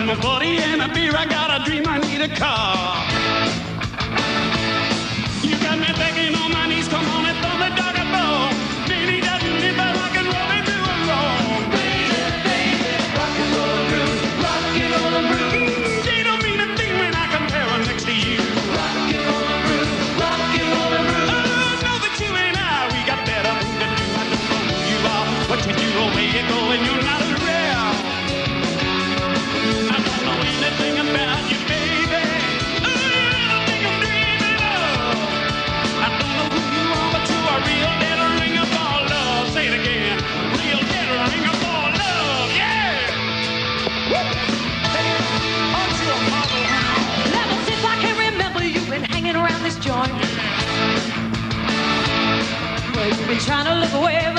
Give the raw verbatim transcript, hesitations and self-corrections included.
with my buddy and a beer, I got a dream I need a car. You got me begging on my knees, come on and throw the dog a bone. Baby doesn't live by rock and roll, they do it wrong. Baby, baby, rock and roll and groove, rock and roll and groove. They don't mean a thing when I compare them next to you. Rock and roll and groove, rock and roll and groove. Oh, know that you and I, we got better things to do. I don't know who you are, what you do, or where you go, and you're not as rare. I don't know anything about you, baby. Oh, anything I'm dreaming of. I don't know who you are, but you are real dead ring of all love. Say it again, real dead ring of all love, yeah. Woo! Hey, aren't you a model? Ever since I can remember, you've been hanging around this joint. Well, you've been trying to look away